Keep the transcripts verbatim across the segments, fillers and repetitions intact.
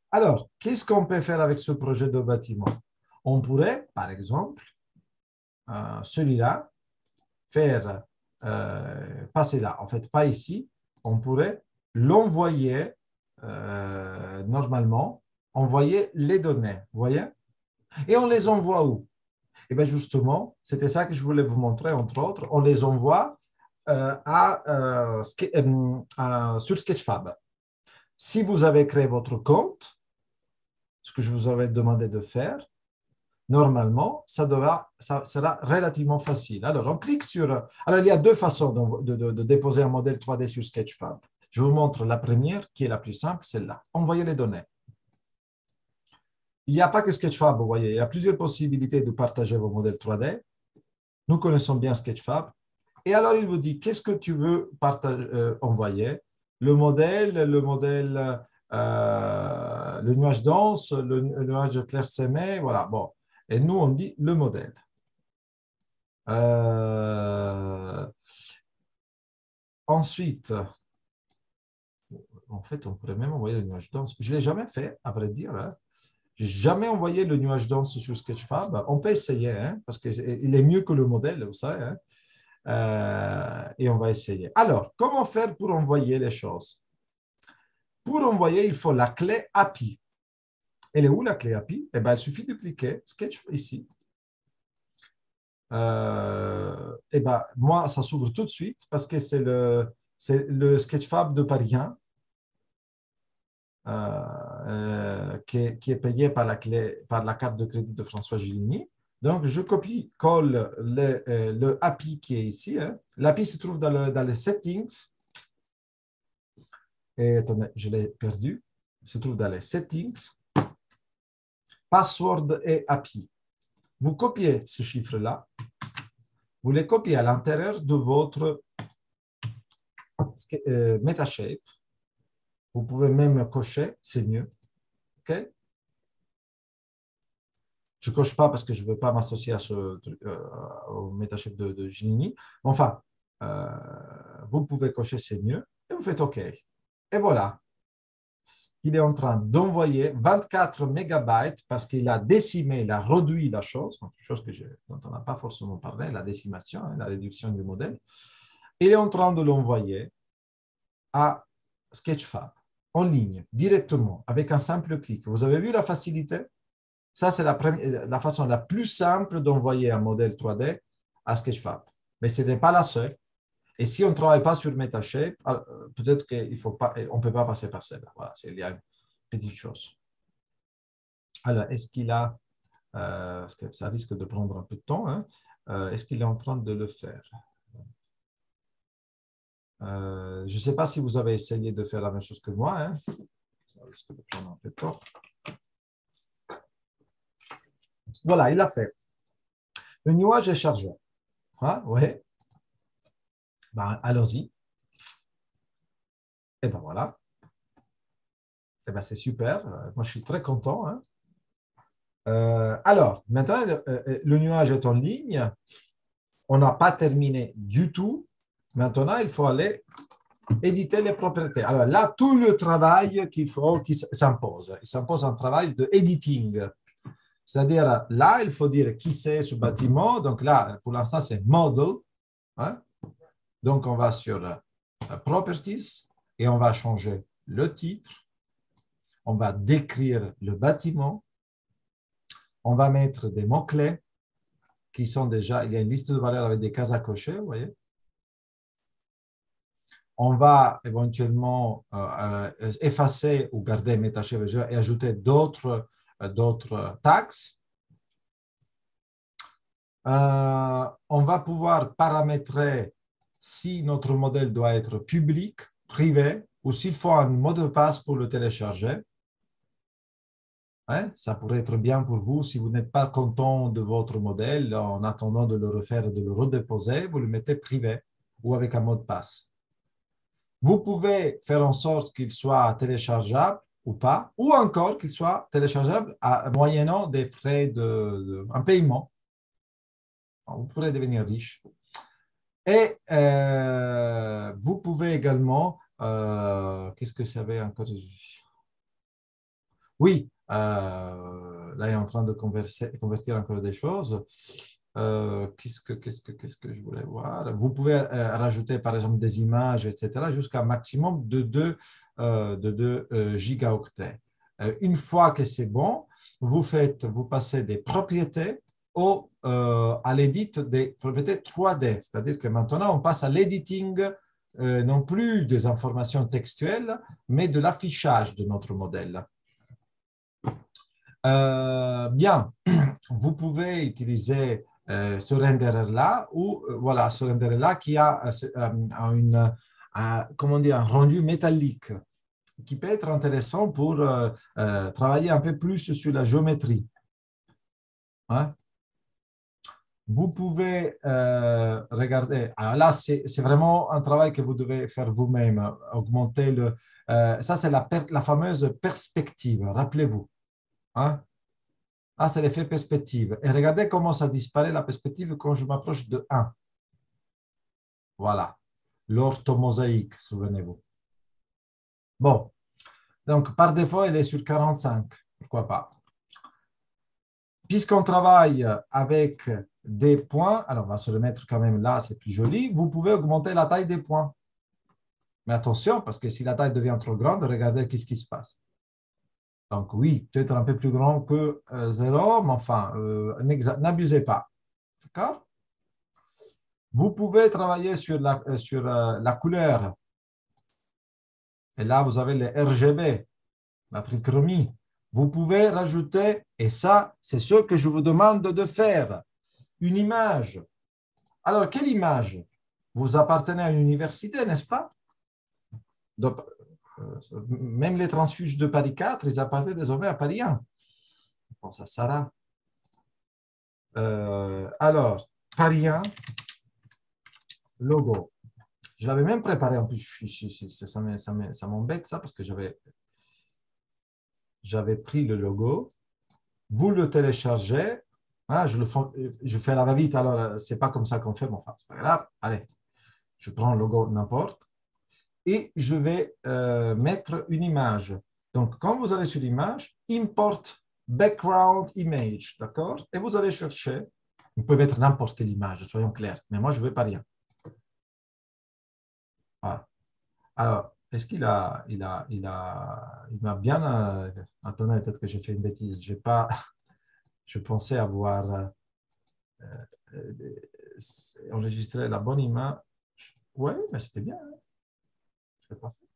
Alors, qu'est-ce qu'on peut faire avec ce projet de bâtiment? On pourrait, par exemple, euh, celui-là, faire euh, passer là. En fait, pas ici. On pourrait l'envoyer euh, normalement, envoyer les données. Vous voyez? Et on les envoie où? Et bien justement, c'était ça que je voulais vous montrer, entre autres. On les envoie euh, à, euh, euh, à- sur Sketchfab. Si vous avez créé votre compte, ce que je vous avais demandé de faire, normalement, ça, devra, ça sera relativement facile. Alors, on clique sur... Alors, il y a deux façons de, de, de déposer un modèle trois D sur Sketchfab. Je vous montre la première, qui est la plus simple, celle-là. Envoyer les données. Il n'y a pas que Sketchfab, vous voyez. Il y a plusieurs possibilités de partager vos modèles trois D. Nous connaissons bien Sketchfab. Et alors, il vous dit, qu'est-ce que tu veux partager, euh, envoyer? Le modèle, le modèle, euh, le nuage dense, le, le nuage clairsemé, voilà. Bon. Et nous, on dit le modèle. Euh, ensuite, en fait, on pourrait même envoyer le nuage dense. Je ne l'ai jamais fait, à vrai dire. Hein. Je n'ai jamais envoyé le nuage dense sur Sketchfab. On peut essayer, hein, parce qu'il est mieux que le modèle, vous savez. Hein. Euh, et on va essayer. Alors, comment faire pour envoyer les choses? Pour envoyer, il faut la clé A P I. Elle est où la clé A P I? Eh bien, il suffit de cliquer Sketch ici. Euh, eh ben, moi, ça s'ouvre tout de suite parce que c'est le, c'est le Sketchfab de Paris un euh, euh, qui, est, qui est payé par la, clé, par la carte de crédit de François Gillini. Donc, je copie-colle le, euh, le A P I qui est ici. Hein. L'A P I se trouve dans, le, dans les settings. Et attendez, je l'ai perdu. Il se trouve dans les settings. Password et A P I. Vous copiez ce chiffre-là. Vous les copiez à l'intérieur de votre euh, Metashape. Vous pouvez même cocher, c'est mieux. Okay? Je ne coche pas parce que je ne veux pas m'associer à ce, euh, au Metashape de, de Gini. Enfin, euh, vous pouvez cocher, c'est mieux. Et vous faites OK. Et voilà. Il est en train d'envoyer vingt-quatre mégabytes parce qu'il a décimé, il a réduit la chose, chose que je, dont on n'a pas forcément parlé, la décimation, hein, la réduction du modèle. Il est en train de l'envoyer à Sketchfab en ligne, directement, avec un simple clic. Vous avez vu la facilité? Ça, c'est la, la façon la plus simple d'envoyer un modèle trois D à Sketchfab. Mais ce n'est pas la seule. Et si on ne travaille pas sur Metashape, peut-être qu'on ne peut pas passer par celle-là. Voilà, il y a une petite chose. Alors, est-ce qu'il a, euh, parce que ça risque de prendre un peu de temps, hein, euh, est-ce qu'il est en train de le faire? euh, Je ne sais pas si vous avez essayé de faire la même chose que moi. Hein. Ça risque de prendre un peu de temps. Voilà, il l'a fait. Le nuage est chargé. Hein, oui. Ben, allons-y. Et ben voilà. Et ben c'est super. Moi, je suis très content. Hein. Euh, alors, maintenant, le, le nuage est en ligne. On n'a pas terminé du tout. Maintenant, il faut aller éditer les propriétés. Alors là, tout le travail qu'il faut, qui s'impose. Il s'impose un travail de editing. C'est-à-dire, là, il faut dire qui c'est ce bâtiment. Donc là, pour l'instant, c'est model. Hein? Donc, on va sur uh, properties et on va changer le titre. On va décrire le bâtiment. On va mettre des mots-clés qui sont déjà, il y a une liste de valeurs avec des cases à cocher, vous voyez. On va éventuellement euh, euh, effacer ou garder Metashape et ajouter d'autres euh, d'autres tags. Euh, on va pouvoir paramétrer si notre modèle doit être public, privé, ou s'il faut un mot de passe pour le télécharger. Hein? Ça pourrait être bien pour vous si vous n'êtes pas content de votre modèle, en attendant de le refaire et de le redéposer, vous le mettez privé ou avec un mot de passe. Vous pouvez faire en sorte qu'il soit téléchargeable ou pas, ou encore qu'il soit téléchargeable à, moyennant des frais de, de un paiement. Vous pourrez devenir riche. Et euh, vous pouvez également, euh, qu'est-ce que ça avait encore? Oui, euh, là, il est en train de converser- convertir encore des choses. Euh, qu'est-ce que, qu'est-ce que, qu'est-ce que je voulais voir? Vous pouvez euh, rajouter, par exemple, des images, et cetera, jusqu'à un maximum de deux, euh, de deux euh, gigaoctets. Euh, une fois que c'est bon, vous faites, vous passez des propriétés au, euh, à l'édit des propriétés trois D. C'est-à-dire que maintenant, on passe à l'editing, euh, non plus des informations textuelles, mais de l'affichage de notre modèle. Euh, bien, vous pouvez utiliser euh, ce render-là ou euh, voilà, ce render-là qui a euh, une, un, comment dire, un rendu métallique qui peut être intéressant pour euh, euh, travailler un peu plus sur la géométrie. Hein? Vous pouvez euh, regarder. Alors là, c'est vraiment un travail que vous devez faire vous-même. Augmenter le. Euh, ça, c'est la, la fameuse perspective. Rappelez-vous. Hein? Ah, c'est l'effet perspective. Et regardez comment ça disparaît la perspective quand je m'approche de un. Voilà. L'orthomosaïque, souvenez-vous. Bon. Donc, par défaut, elle est sur quarante-cinq. Pourquoi pas? Puisqu'on travaille avec des points, alors on va se le mettre quand même là, c'est plus joli, vous pouvez augmenter la taille des points. Mais attention, parce que si la taille devient trop grande, regardez qu'est-ce qui se passe. Donc oui, peut-être un peu plus grand que euh, zéro, mais enfin, euh, n'abusez pas. D'accord? Vous pouvez travailler sur la, euh, sur, euh, la couleur. Et là, vous avez le R G B, la trichromie. Vous pouvez rajouter, et ça, c'est ce que je vous demande de faire, une image. Alors, quelle image? Vous appartenez à une université, n'est-ce pas? Donc, euh, même les transfuges de Paris quatre, ils appartiennent désormais à Paris un. Je pense à Sarah. Euh, alors, Paris un, logo. Je l'avais même préparé, en plus, je suis- ça m'embête ça, parce que j'avais j'avais pris le logo. Vous le téléchargez. Ah, je, le fais, je fais à la va-vite, alors c'est pas comme ça qu'on fait, mais enfin, c'est pas grave. Allez, je prends le logo n'importe et je vais euh, mettre une image. Donc, quand vous allez sur l'image, import background image, d'accord? Et vous allez chercher, vous pouvez mettre n'importe quelle image, soyons clairs, mais moi, je ne veux pas rien. Voilà. Alors, est-ce qu'il a, il a, il a, il m'a bien, euh, attendez, peut-être que j'ai fait une bêtise, j'ai pas, je pensais avoir euh, euh, enregistré la bonne image. Oui, mais c'était bien. Hein? Je l'ai pas fait.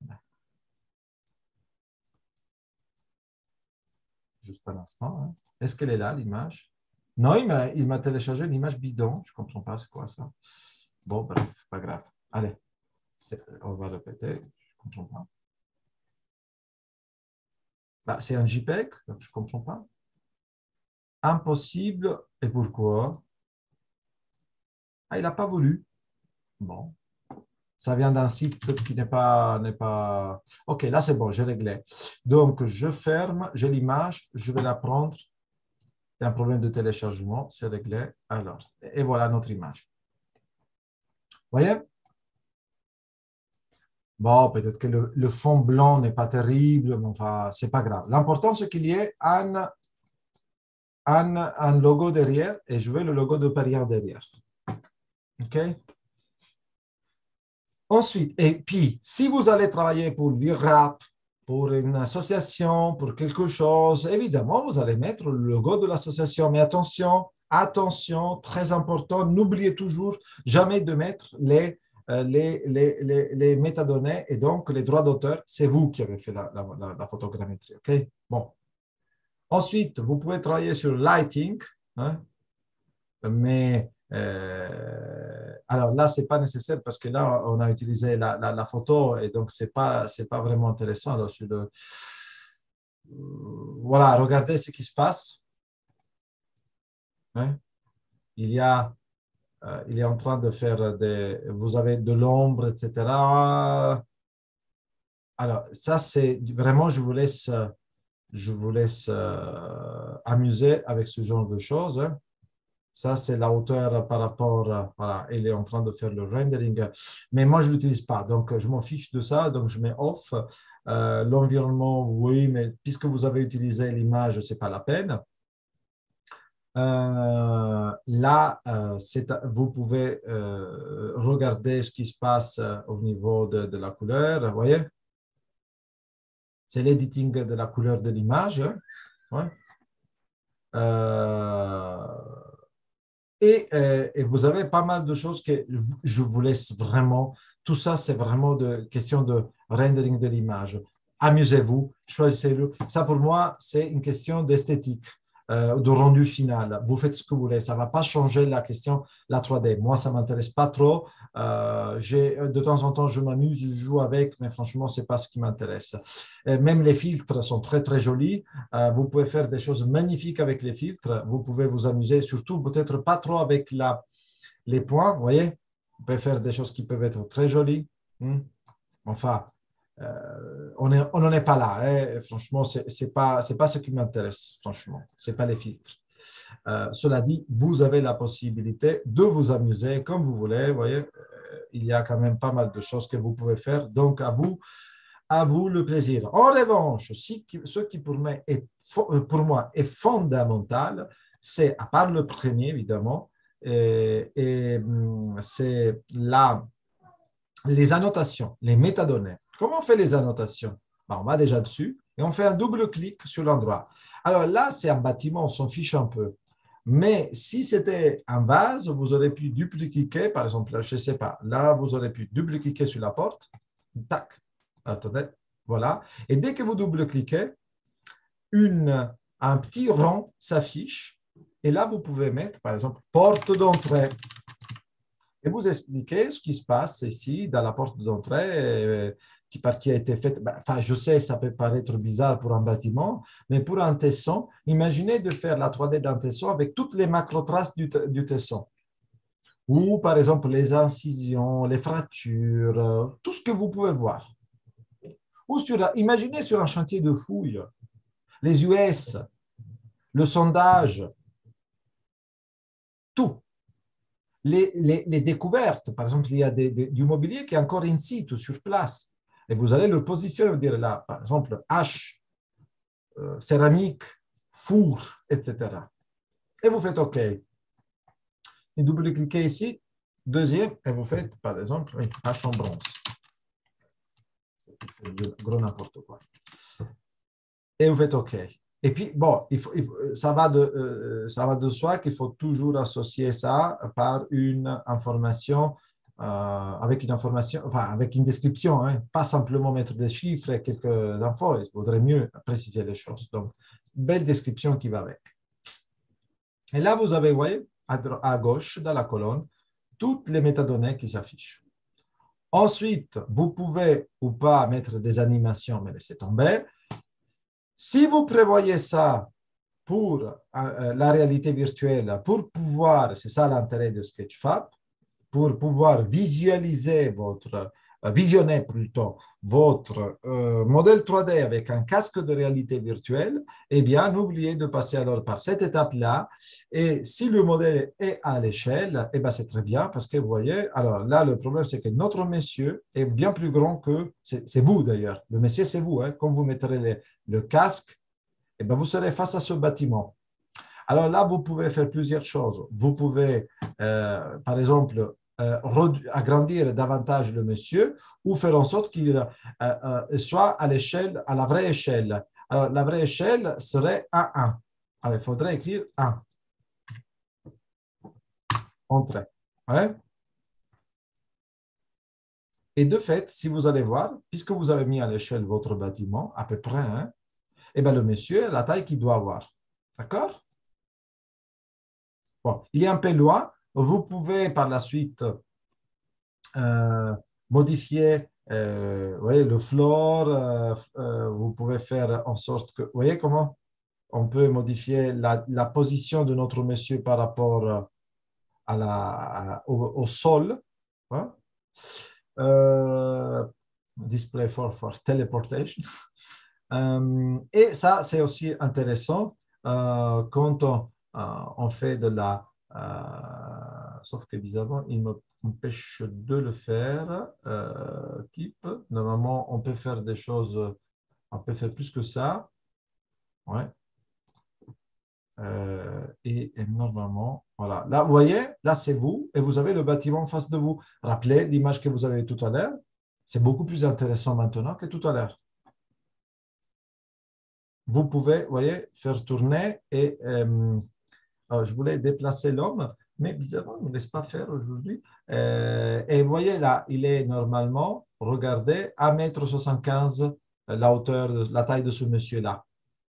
Juste un instant. Hein. Est-ce qu'elle est là, l'image? Non, il m'a téléchargé l'image bidon. Je ne comprends pas, c'est quoi ça? Bon, bref, pas grave. Allez, on va répéter. Je ne comprends pas. Bah, c'est un JPEG, donc je ne comprends pas. Impossible. Et pourquoi? Ah, il n'a pas voulu. Bon. Ça vient d'un site qui n'est pas, n'est pas... OK, là, c'est bon, j'ai réglé. Donc, je ferme, j'ai l'image, je vais la prendre. C'est un problème de téléchargement, c'est réglé. Alors, et voilà notre image. Vous voyez? Bon, peut-être que le, le fond blanc n'est pas terrible, mais enfin, c'est pas grave. L'important, c'est qu'il y ait un, un, un logo derrière et je veux le logo de Paris derrière. OK? Ensuite, et puis, si vous allez travailler pour du rap, pour une association, pour quelque chose, évidemment, vous allez mettre le logo de l'association. Mais attention, attention, très important, n'oubliez toujours jamais de mettre les, euh, les, les, les, les métadonnées et donc les droits d'auteur. C'est vous qui avez fait la, la, la, la photogrammétrie. OK? Bon. Ensuite, vous pouvez travailler sur lighting, hein, mais euh, alors là, ce n'est pas nécessaire parce que là, on a utilisé la, la, la photo et donc ce n'est pas, c'est pas vraiment intéressant. Alors, sur le, voilà, regardez ce qui se passe. Hein. Il y a, euh, il est en train de faire des, vous avez de l'ombre, et cetera. Alors, ça, c'est vraiment, je vous laisse, je vous laisse euh, amuser avec ce genre de choses. Hein. Ça, c'est la hauteur par rapport, euh, voilà, il est en train de faire le rendering, mais moi, je ne l'utilise pas, donc je m'en fiche de ça, donc je mets off. Euh, l'environnement, oui, mais puisque vous avez utilisé l'image, ce n'est pas la peine. Euh, là, euh, vous pouvez euh, regarder ce qui se passe euh, au niveau de, de la couleur, vous voyez? C'est l'editing de la couleur de l'image. Hein? Ouais. Euh, et, euh, et, vous avez pas mal de choses que je vous laisse vraiment. Tout ça, c'est vraiment de question de rendering de l'image. Amusez-vous, choisissez-le. Ça, pour moi, c'est une question d'esthétique, euh, de rendu final. Vous faites ce que vous voulez. Ça ne va pas changer la question, la trois D. Moi, ça ne m'intéresse pas trop. Euh, de temps en temps, je m'amuse, je joue avec, mais franchement, ce n'est pas ce qui m'intéresse. Même les filtres sont très, très jolis. Euh, vous pouvez faire des choses magnifiques avec les filtres. Vous pouvez vous amuser, surtout peut-être pas trop avec la, les points. Vous voyez, vous pouvez faire des choses qui peuvent être très jolies. Hmm. Enfin, euh, on n'en est pas là. Hein. Franchement, ce n'est pas, pas ce qui m'intéresse, franchement. Ce n'est pas les filtres. Euh, cela dit, vous avez la possibilité de vous amuser comme vous voulez. Vous voyez, euh, il y a quand même pas mal de choses que vous pouvez faire. Donc, à vous à vous le plaisir. En revanche, ce qui pour moi est, pour moi est fondamental, c'est, à part le premier évidemment, et, et c'est la, les annotations, les métadonnées. Comment on fait les annotations? Ben, on va déjà dessus et on fait un double clic sur l'endroit. Alors là, c'est un bâtiment, on s'en fiche un peu. Mais si c'était un vase, vous aurez pu double-cliquer, par exemple, je ne sais pas, là, vous aurez pu double-cliquer sur la porte, tac, attendez, voilà. Et dès que vous double-cliquez, une, un petit rond s'affiche. Et là, vous pouvez mettre, par exemple, porte d'entrée. Et vous expliquez ce qui se passe ici, dans la porte d'entrée, euh, qui, par qui a été faite. Ben, enfin, je sais, ça peut paraître bizarre pour un bâtiment, mais pour un tesson, imaginez de faire la trois D d'un tesson avec toutes les macro-traces du, du tesson. Ou, par exemple, les incisions, les fractures, euh, tout ce que vous pouvez voir. Ou sur, imaginez sur un chantier de fouilles, les U S, le sondage, tout. Les, les, les découvertes, par exemple, il y a des, des, du mobilier qui est encore in situ, sur place. Et vous allez le positionner, dire là, par exemple, hache, euh, céramique, four, et cetera. Et vous faites OK. Et double-cliquez ici, deuxième, et vous faites, par exemple, une hache en bronze. C'est gros n'importe quoi. Et vous faites OK. Et puis, bon, il faut, il faut, ça, va de, euh, ça va de soi qu'il faut toujours associer ça par une information, euh, avec une information, enfin, avec une description, hein, pas simplement mettre des chiffres et quelques infos. Il faudrait mieux préciser les choses. Donc, belle description qui va avec. Et là, vous avez, vous voyez, à, à gauche, dans la colonne, toutes les métadonnées qui s'affichent. Ensuite, vous pouvez ou pas mettre des animations, mais laissez tomber. Si vous prévoyez ça pour euh, la réalité virtuelle, pour pouvoir, c'est ça l'intérêt de Sketchfab, pour pouvoir visualiser votre, euh, visionner plutôt votre euh, modèle trois D avec un casque de réalité virtuelle, eh bien, n'oubliez de passer alors par cette étape-là. Et si le modèle est à l'échelle, eh bien, c'est très bien parce que vous voyez, alors là, le problème, c'est que notre monsieur est bien plus grand que, c'est vous d'ailleurs, le monsieur, c'est vous, hein, quand vous mettrez les, le casque, eh bien, vous serez face à ce bâtiment. Alors là, vous pouvez faire plusieurs choses. Vous pouvez, euh, par exemple, euh, agrandir davantage le monsieur ou faire en sorte qu'il euh, euh, soit à l'échelle, à la vraie échelle. Alors, la vraie échelle serait un un. Alors, il faudrait écrire un. Entrée. Ouais. Et de fait, si vous allez voir, puisque vous avez mis à l'échelle votre bâtiment, à peu près, hein, eh bien, le monsieur, la taille qu'il doit avoir. D'accord? Bon, il est un peu loin. Vous pouvez par la suite euh, modifier euh, voyez, le floor. Euh, euh, vous pouvez faire en sorte que, vous voyez comment on peut modifier la, la position de notre monsieur par rapport à la, à, au, au, sol. Hein? Euh, display for, for teleportation. Euh, et ça, c'est aussi intéressant euh, quand on, euh, on fait de la Euh, sauf que bizarrement, il m'empêche de le faire. Euh, type, normalement, on peut faire des choses, on peut faire plus que ça. Ouais. Euh, et, et normalement, voilà. Là, vous voyez, là, c'est vous et vous avez le bâtiment en face de vous. Rappelez l'image que vous avez tout à l'heure. C'est beaucoup plus intéressant maintenant que tout à l'heure. Vous pouvez, vous voyez, faire tourner et euh, alors, je voulais déplacer l'homme, mais bizarrement, il ne me laisse pas faire aujourd'hui. Euh, et vous voyez là, il est normalement, regardez, un mètre soixante-quinze la hauteur, la taille de ce monsieur-là.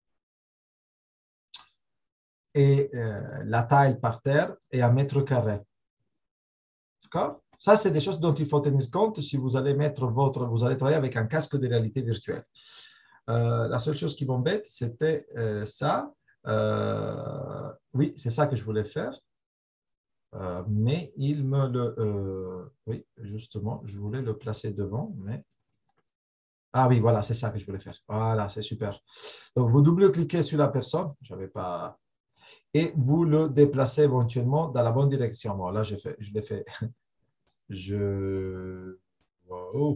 Et euh, la taille par terre est un mètre carré. D'accord? Ça, c'est des choses dont il faut tenir compte si vous allez mettre votre, vous allez travailler avec un casque de réalité virtuelle. Euh, la seule chose qui m'embête, c'était euh, ça. Euh, oui, c'est ça que je voulais faire. Euh, mais il me le... Euh, oui, justement, je voulais le placer devant, mais... Ah oui, voilà, c'est ça que je voulais faire. Voilà, c'est super. Donc, vous double-cliquez sur la personne, j'avais pas... et vous le déplacez éventuellement dans la bonne direction. Bon, là, je, fait, je l'ai fait. Je... Wow.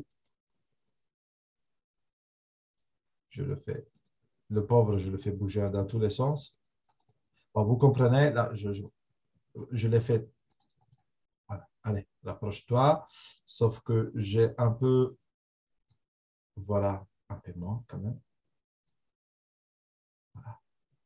Je le fais. Le pauvre, je le fais bouger dans tous les sens. Bon, vous comprenez, là, je, je, je l'ai fait. Voilà. Allez, rapproche-toi. Sauf que j'ai un peu... Voilà, un peu moins quand même. Voilà.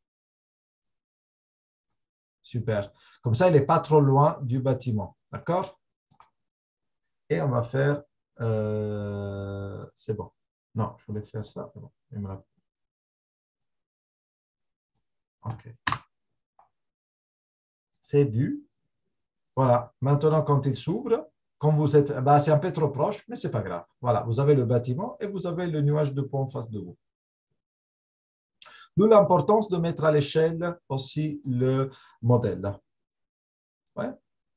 Super. Comme ça, il n'est pas trop loin du bâtiment. D'accord? Et on va faire... euh, c'est bon. Non, je voulais faire ça. Bon, il me l'a- OK. C'est bu. Voilà. Maintenant, quand il s'ouvre, quand vous êtes... bah, c'est un peu trop proche, mais ce n'est pas grave. Voilà. Vous avez le bâtiment et vous avez le nuage de pont en face de vous. D'où l'importance de mettre à l'échelle aussi le modèle. Ouais.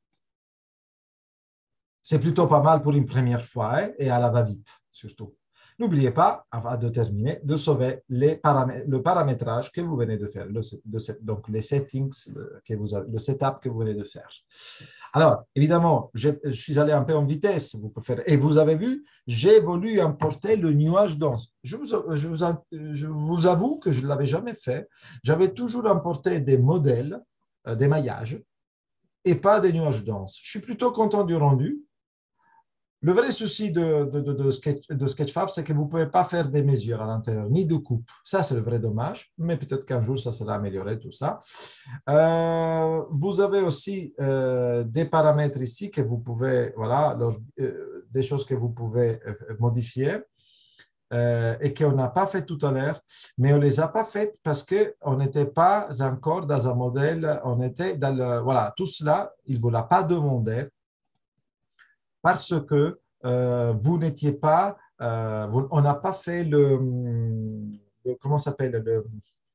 C'est plutôt pas mal pour une première fois hein, et à la va-vite surtout. N'oubliez pas, avant de terminer, de sauver les paramètres, le paramétrage que vous venez de faire, le, de, donc les settings, le, que vous avez, le setup que vous venez de faire. Alors, évidemment, je, je suis allé un peu en vitesse, vous pouvez faire, et vous avez vu, j'ai voulu importer le nuage dense. Je vous, je vous, je vous avoue que je ne l'avais jamais fait. J'avais toujours importé des modèles, euh, des maillages, et pas des nuages denses. Je suis plutôt content du rendu. Le vrai souci de, de, de, de, Sketch, de Sketchfab, c'est que vous ne pouvez pas faire des mesures à l'intérieur, ni de coupe. Ça, c'est le vrai dommage, mais peut-être qu'un jour, ça sera amélioré, tout ça. Euh, vous avez aussi euh, des paramètres ici que vous pouvez, voilà, leur, euh, des choses que vous pouvez euh, modifier euh, et qu'on n'a pas fait tout à l'heure, mais on ne les a pas faites parce qu'on n'était pas encore dans un modèle, on était dans le, voilà, tout cela, il ne vous l'a pas demandé parce que euh, vous n'étiez pas, euh, vous, on n'a pas fait le, le comment s'appelle, le,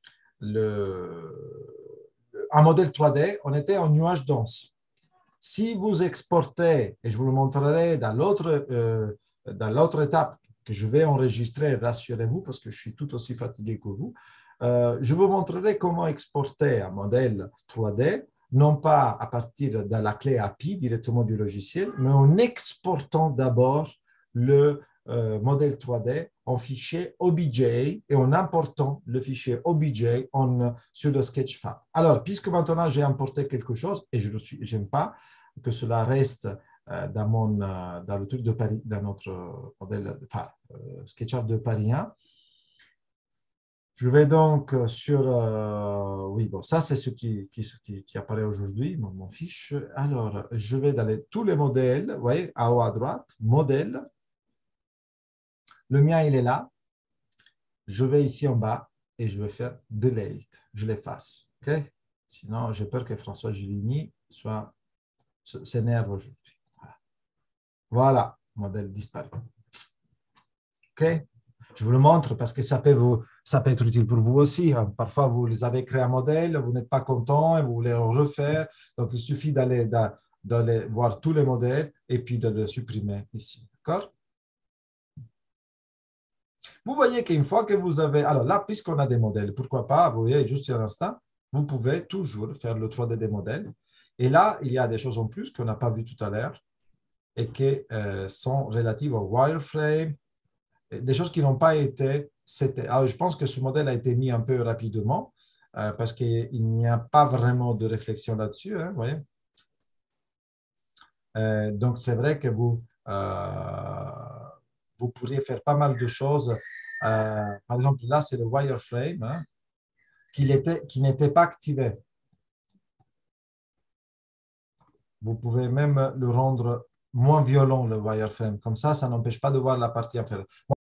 le, un modèle trois D, on était en nuage dense. Si vous exportez, et je vous le montrerai dans l'autre euh, dans l'autre étape que je vais enregistrer, rassurez-vous, parce que je suis tout aussi fatigué que vous, euh, je vous montrerai comment exporter un modèle trois D non pas à partir de la clé A P I directement du logiciel, mais en exportant d'abord le euh, modèle trois D en fichier O B J et en important le fichier O B J en, sur le Sketchfab. Alors, puisque maintenant j'ai importé quelque chose et je n'aime pas que cela reste euh, dans, mon, euh, dans le truc de Paris, dans notre modèle, enfin, euh, SketchUp de Paris un, je vais donc sur... Euh, oui, bon, ça, c'est ce qui, qui, qui, qui apparaît aujourd'hui, mon, mon, fiche. Alors, je vais dans les, tous les modèles, vous voyez, en haut à droite, modèle. Le mien, il est là. Je vais ici en bas et je vais faire Delete. Je l'efface. OK? Sinon, j'ai peur que François Giligny soit, s'énerve aujourd'hui. Voilà. Voilà, modèle disparu. OK? Je vous le montre parce que ça peut, vous, ça peut être utile pour vous aussi. Hein. Parfois, vous avez créé un modèle, vous n'êtes pas content et vous voulez le refaire. Donc, il suffit d'aller, d'aller voir tous les modèles et puis de le supprimer ici. D'accord? Vous voyez qu'une fois que vous avez... Alors là, puisqu'on a des modèles, pourquoi pas, vous voyez, juste un instant, vous pouvez toujours faire le trois D des modèles. Et là, il y a des choses en plus qu'on n'a pas vues tout à l'heure et qui euh, sont relatives au wireframe, des choses qui n'ont pas été. C'était, alors, je pense que ce modèle a été mis un peu rapidement euh, parce qu'il n'y a pas vraiment de réflexion là-dessus. Hein, vous voyez. Euh, donc, c'est vrai que vous, euh, vous pourriez faire pas mal de choses. Euh, par exemple, là, c'est le wireframe hein, qui était, qui n'était pas activé. Vous pouvez même le rendre moins violent, le wireframe. Comme ça, ça n'empêche pas de voir la partie inférieure.